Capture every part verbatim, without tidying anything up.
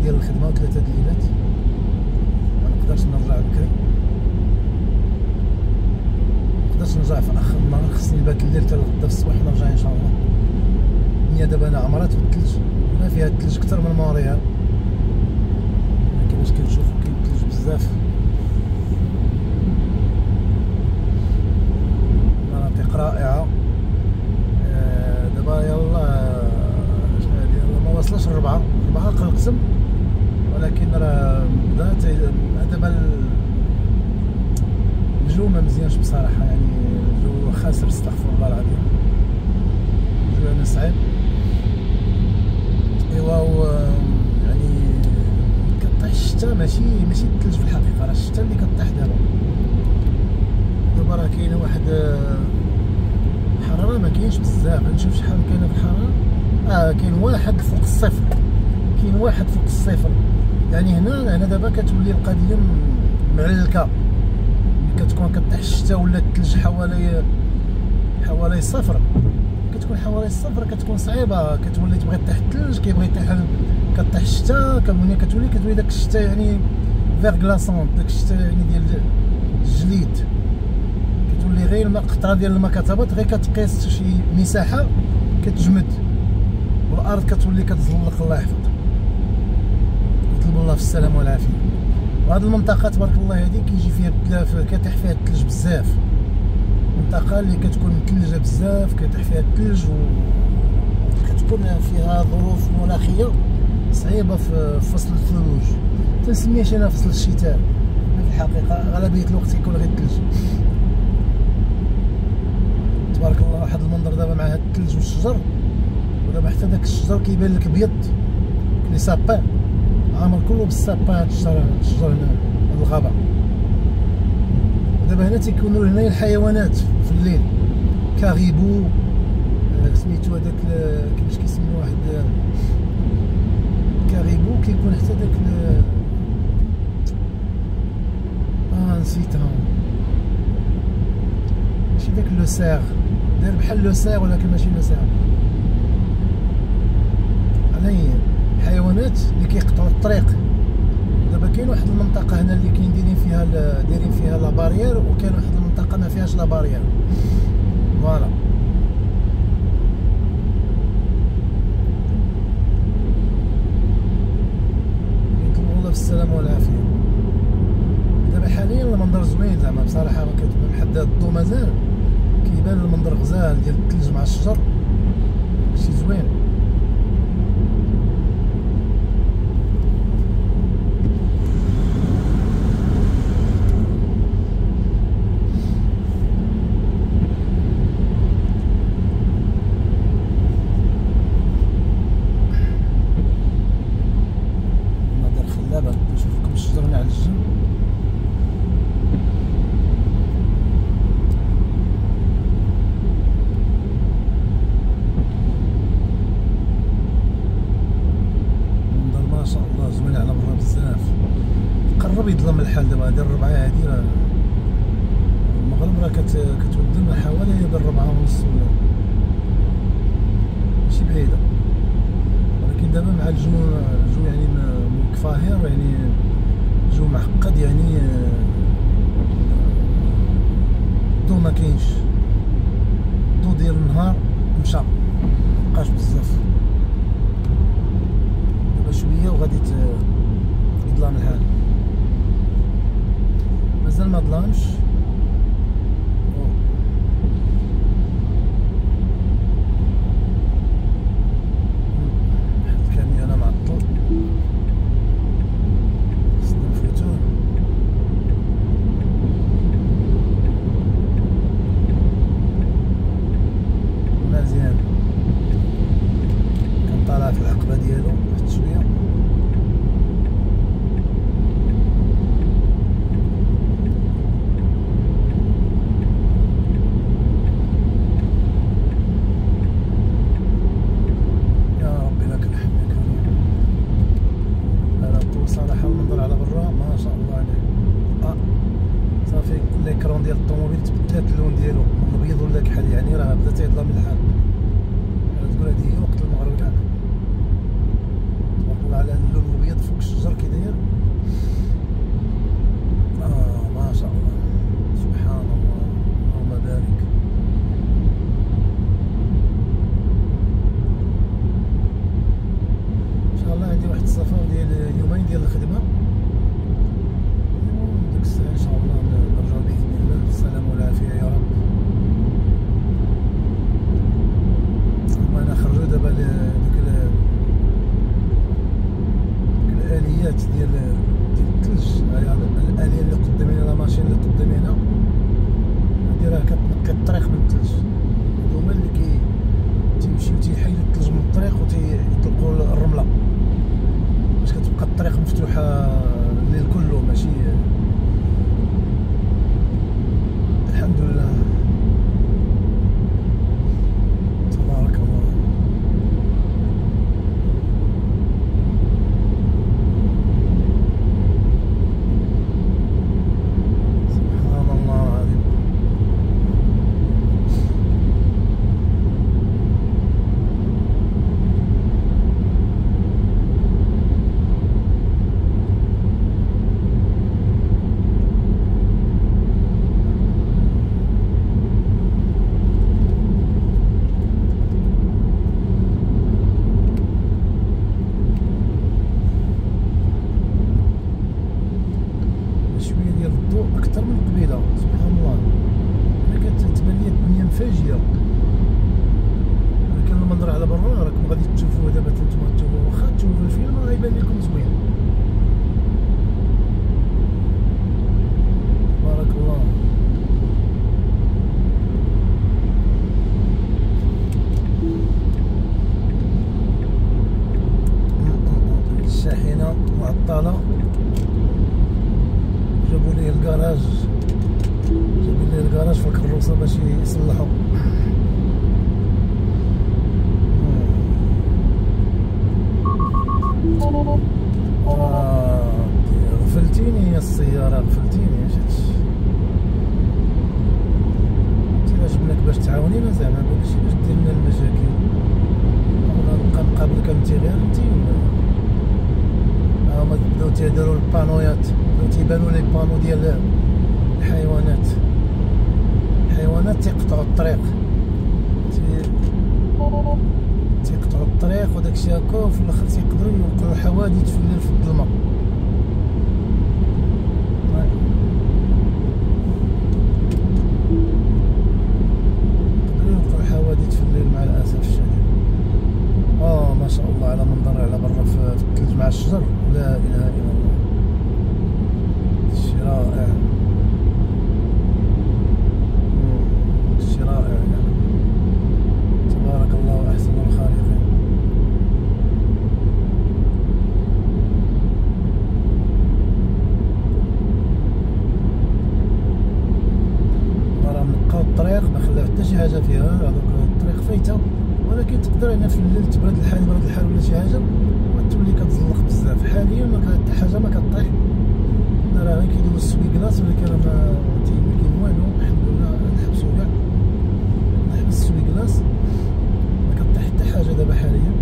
ديال الخدمه وثلاثه د الليلات، ما نقدرش نرجع بكري، ما نقدرش نرجع في اخر النهار، خصني نبات الليل حتى غدا الصباح ونرجع ان شاء الله. الدنيا دابا انا عمرات بالثلج، هنا فيها الثلج اكثر من موريال، كيفاش كنشوفو كاين الثلج بزاف. مناطق رائعه. آه دابا يلا شحال يلا ما وصلش الربعه، الربعه قلقسم، ولكن راه بدات دابا الجو ما مزيانش بصراحه، يعني الجو خاسر استغفر الله العظيم، الجو يعني صعيب. ايوا يعني كطيح الشتا، ماشي ماشي الثلج في الحقيقه، راه الشتا اللي كطيح دابا. دابا راه كاينه واحد الحراره ما كاينش بزاف، نشوف شحال كاينه في الحراره. اه كاين واحد فوق الصفر، كاين واحد فوق الصفر، يعني هنا هنا دابا كتولي القضيه معلكه، ملي كتكون كطيح الشتا ولا الثلج حوالي حوالي صفر، كتكون حوالي الصفر كتكون صعيبه، كتولي تبغي طيح الثلج، كيبغي يطيح كطيح الشتا، كتولي كتولي كتولي داك الشتا يعني فيغ كلاصون، داك الشتا يعني ديال الجليد، كتولي غير الماء قطره ديال الماء كتهبط، غير كتقيس شي مساحه كتجمد، والارض كتولي كتزلق. الله يحفظ، نطلب الله في السلامه والعافيه. وهاد المنطقه تبارك الله هادي كيجي فيها بزاف، كيطيح فيها الثلج بزاف، منطقه اللي كتكون مثلجه بزاف، كيطيح فيها الثلج وكتكون فيها ظروف مناخيه صعيبه في فصل الثلوج، تنسميهش انا فصل الشتاء، في الحقيقه غالبيه الوقت كيكون غير الثلج. تبارك الله واحد المنظر دابا مع هاد الثلج والشجر، ودابا حتى داك الشجر كيبان لك ابيض لي سابان، عامر كله بالسابان هاد الشجر، الشجر هنا هاد الغابه. دابا هنا تيكونوا هنايا الحيوانات في الليل، كاغيبو سميتو هذاك كيفاش كيسميو واحد كاغيبو، كيكون حتى داك اه نسيتها، ماشي داك لو سيغ، داير بحال لو سيغ ولكن ماشي لو سيغ. علي الحيوانات اللي كيقطعوا الطريق. دابا كاين واحد المنطقه هنا اللي كاين دايرين فيها دايرين فيها لا بارير، وكاين واحد المنطقه ما فيهاش لا بارير، فوالا. نطلبوا الله بالسلامه والعافيه. دابا حاليا المنظر زوين زعما بصراحه، ما كتبان لحد الضو مازال كيبان المنظر غزال ديال الثلج مع الشجر، شي زوين. نشوف لكم الشجر على الجنب. المنظر ما شاء الله زوين على برا بزاف. قرب يظلم الحال دابا، هادي الربعه هادي راه المغرب راه كتولي حوالي هي الربعه ونص ولا ماشي بعيده، ولكن دابا مع الجو الجو يعني كفاهر، يعني جو معقد، يعني الضو ما كاينش، الضو ديال النهار مشى مبقاش بزاف، دابا شويه وغادي يظلم الحال، مازال ما ظلامش. ديك الاليات ديال ديال الثلج. هاهي الاليه اللي قدامنا، لا ماشين اللي قدامنا هادي راه كتنقي الطريق من الثلج. هما اللي كي تيمشيو تيحيدو الثلج من الطريق وتيطلقوا الرمله باش كتبقى الطريق مفتوحه الليل كله. ماشي الحمد لله تبارك الله. سبحان الله العظيم. شويه ديال الضوء اكثر من قبيله. سبحان الله، انا كتبان لي الدنيا مفاجئه. ولكن المنظر على برا راكم غادي تشوفوه دابا. نتوما تشوفوه، واخا تشوفوا الفيلم راه غيبان لكم زوين. تبارك الله. الشاحنه معطله، جابوا لي الكراج، جابوا لي الكراج في الكروسه باش يصلحوا. آه غفلتيني يا السياره، غفلتيني. اش هادشي؟ انت لا جبناك باش تعاونينا زعما، ماشي باش دير لنا المشاكل. ولا نبقى نقابلك انت غير انت ولا ها هما بداو تيديروا البانويات، بداو تيبانوا لي بانو ديال الحيوانات. الحيوانات تيقطعوا الطريق، تي تيقطعوا الطريق وداكشي هكا، وفي الاخر تيقدروا يوقعوا حوادث في الليل في الظلمه. يقدروا يوقعوا حوادث في الليل مع الاسف الشديد. اه ما شاء الله على منظر على برا في الثلج مع الشجر. لا اله الا الله، شي رائع، شي رائع يعني. تبارك الله احسن الخالقين. راه نقاو الطريق ما خلاو حتى شي حاجه فيها. هذوك الطريق فايته، ولكن تقدر هنا في الليل تبرد الحال، برد الحال ولا شي حاجه وتولي كتزلق بزاف. حاليا ما كاين حتى حاجه ما كطيح. راه غير كيدوز السويكلاص، ولكن ما كاين والو الحمد لله. نحبسو كاع، نحبس السويكلاص، ما كطيح حتى حاجه دابا حاليا.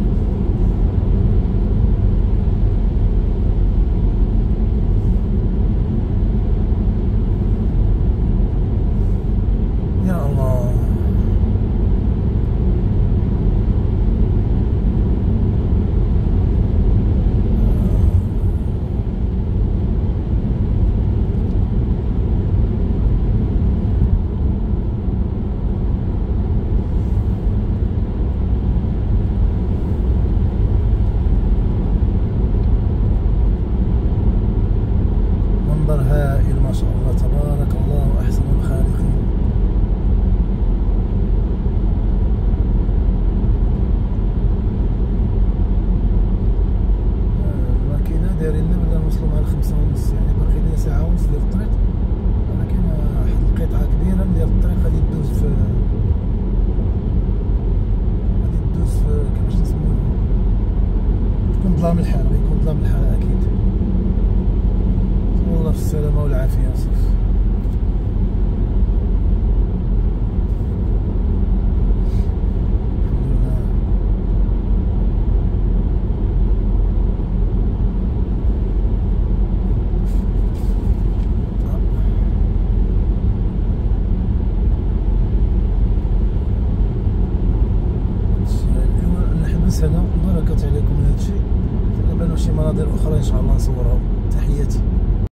يا الله. منظر هائل ما شاء الله، تبارك الله احسن الخالقين. الماكينه دايرين لنا بلا نوصلوا مع الخمسة ونص، يعني باقي لنا ساعه ونص ديال الطريق. ولكن واحد القطعه كبيره ديال الطريق غادي تدوز في غادي تدوز في كيفاش نسموها، تكون ظلام الحال، غيكون ظلام الحال اكيد. والله في السلامه والعافيه. صافي نحبس هنا. باركت عليكم هادشي. دابا شي مناظر اخرى ان شاء الله نصورهم. تحياتي.